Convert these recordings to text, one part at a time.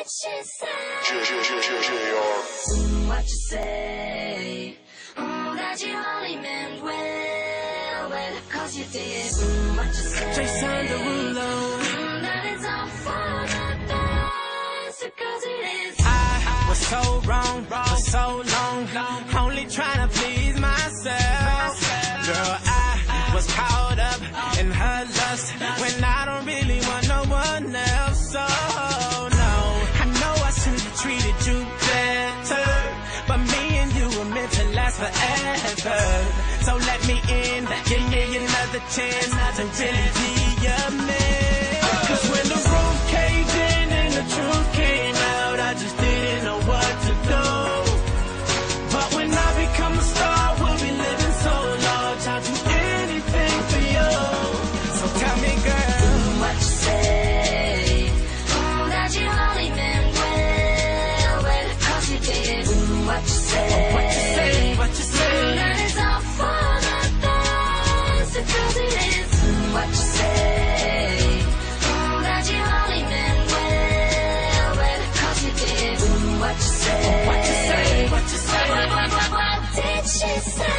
did she say? What you say? That you only meant well, well, cause you did. What you say? Jason Derulo. That it's all for the best, because it is. I was so wrong for so long, only trying to please myself. Girl, I was caught up in her lust when I don't really want no one else. So no, I know I should have treated you better, but me and you were meant to last forever. So let me in, give me another chance to really be your man. Cause when the roof caved in and the truth came out, I just didn't know what to do. But when I become a star, we'll be living so large, I'll do anything for you. So tell me, girl, what you say? That you only meant well, well, cause you did. What you say? What you say? What you say? That is all for the best, because it is. What you say? That you only meant well, well, cause you did. What you say? What you say? What you say? What did she say?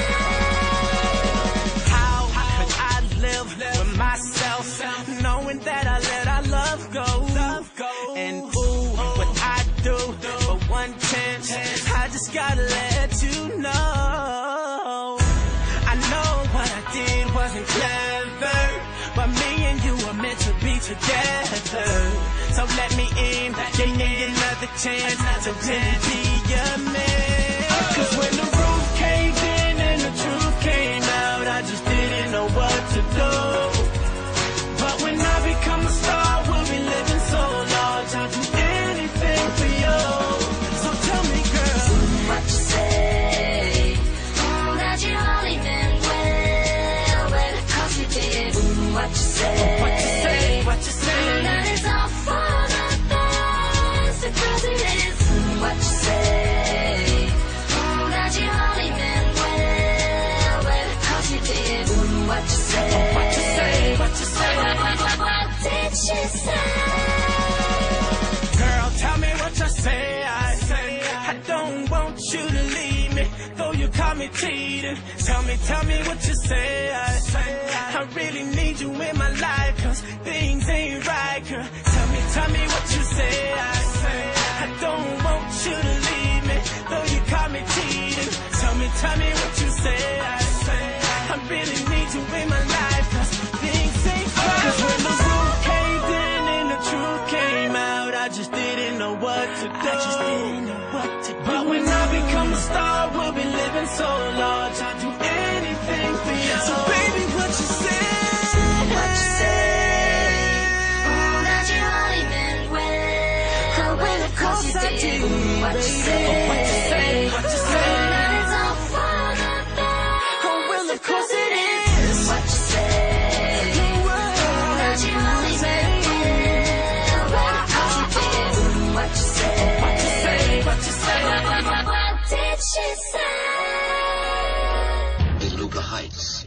How could I live with myself, knowing that I let our love go? And ooh, what I do for one chance, I just gotta let you know. I know what I did wasn't clever, but me and you were meant to be together. So let me in, give me another chance to really be your man. Cause when the roof caved in and the truth came out, I just didn't know what to do. But when I become a star, we'll be living so large, I'll do anything for you. So tell me, girl, what you say? That you only meant well, well, cause you did. What you say? what you say? What you say? That is all for the best, because it is. What you say? That you only meant well, well, cause you did. What you say? What you say? What you say? What did she say? Girl, tell me what you say. I don't want you to leave me, though you call me cheating. Tell me what you say. I really need you in my life, cause things ain't right, girl. Tell me what you say. I don't want you to leave me, though you call me cheating. Tell me what you say. I really need you in my life, cause things ain't right. Cause when the roof caved in and the truth came out, I just didn't know what to do. But when I become a star, we'll be living so large, I'll do anything for you. So baby, what you say? What you say? That you only meant well, well, of course you did. What you say? What you say? What you say? That it's all for the best, Oh, well, of course it is. what you say? That you only meant well, well, of course you did. What you say? What you say? What you say? What did she say? Beluga Heights.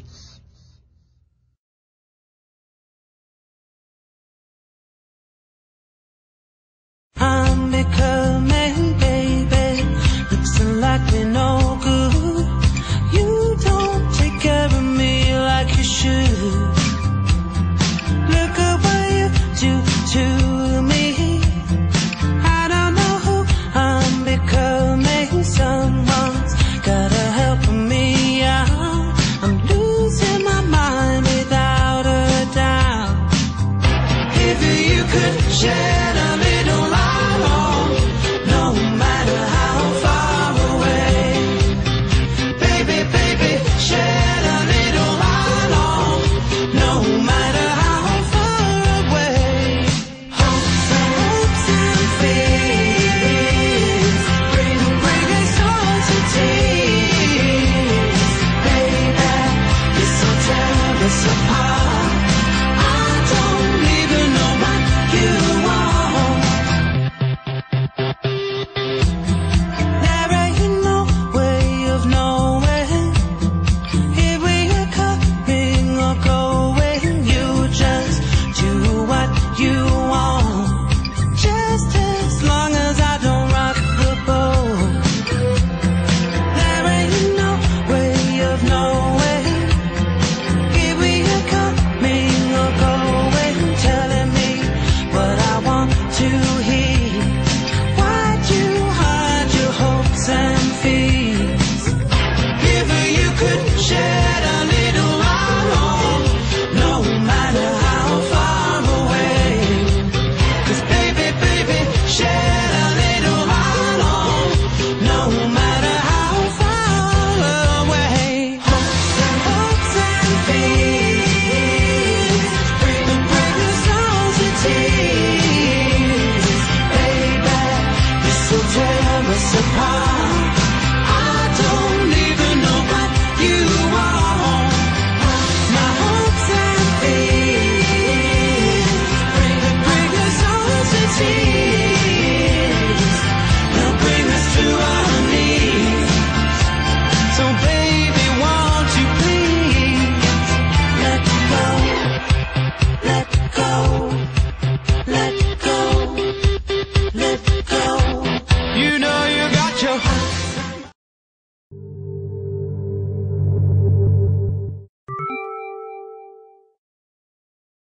I'm becoming, baby, looks like we're no good. You don't take care of me like you should. Look at what you do.